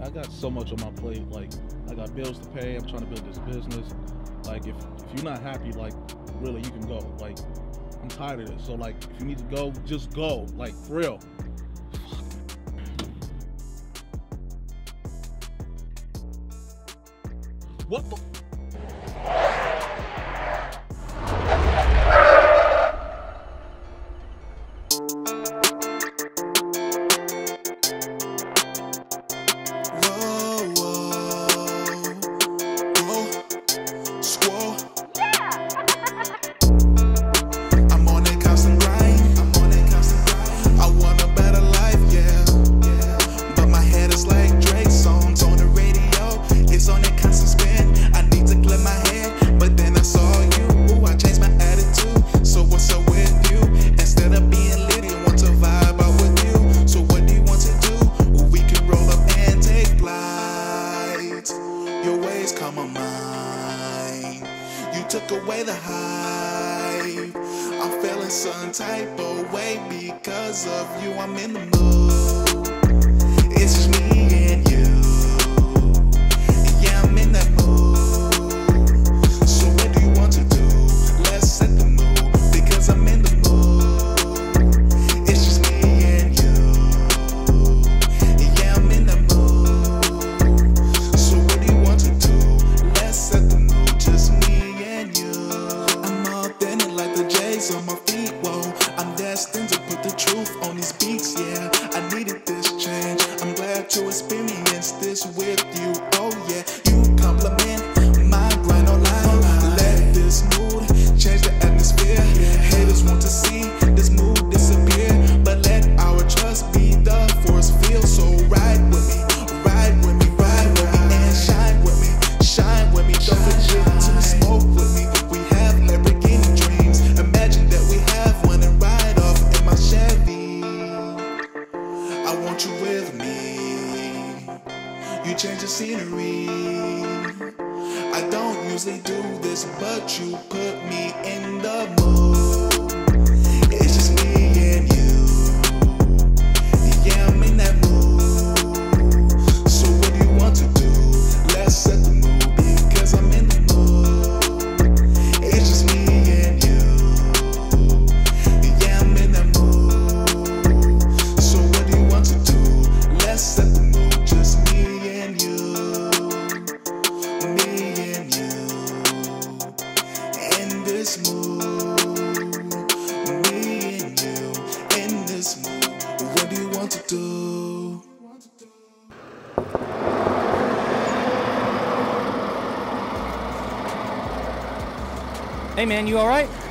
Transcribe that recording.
I got so much on my plate. Like, I got bills to pay. I'm trying to build this business. Like, if you're not happy, like, really, you can go. Like, I'm tired of this. So, like, if you need to go, just go. Like, for real. What the? Took away the hype. I'm feeling some type of way because of you. I'm in the mood. It's just me and you. Yeah, I'm in that mood. So what do you want to do? Let's set the mood because I'm in the mood. It's just me and you. Yeah, I'm in that mood. So what do you want to do? Let's set the mood. Just me. On my feet, whoa, I'm destined to put the truth on these beats, yeah. I needed this change, I'm glad to experience this with you, oh yeah. You compliment my grind online, let this mood change the atmosphere. Haters want to see this mood disappear, but let our trust be the force field. So ride with me, ride with me, ride with me, and shine with me, shine with me. Don't forget to smoke with me. We have Lamborghini dreams. Imagine that we have one and ride off in my Chevy. I want you with me. You change the scenery. I don't usually do this, but you put me in the mood. It's just me and you. Yeah, I'm in that mood. So what do you want to do? Let's set the mood because I'm in the mood. It's just me and you. Yeah, I'm in that mood. So what do you want to do? Let's set the mood. Just me and you. Me and you. In this mood. Me and you. In this mood. What do you want to do? Hey man, you alright?